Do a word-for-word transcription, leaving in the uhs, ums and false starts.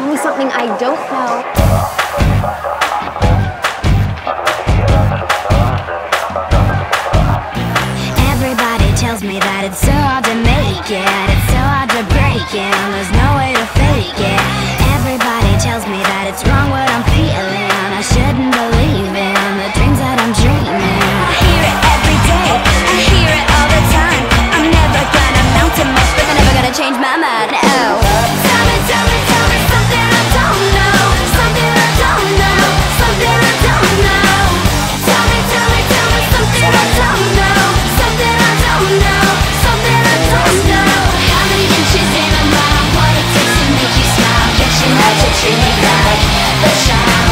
tell me something I don't know. Everybody tells me that it's so hard to make it, it's so hard to break it, and there's no way to fake it. Everybody tells me that it's wrong what I'm feeling, I shouldn't believe in the dreams that I'm dreaming. I hear it every day, I hear it all the time. I'm never gonna amount to much, but they're never gonna change my mind. Oh, tell me, tell me, tell me something I don't know, something I don't know, something I don't know. Tell me, tell me, tell me something I don't know, something I don't know, something I don't know. How many inches in a mile? What it takes to make you smile? Get you out to treat me like the child.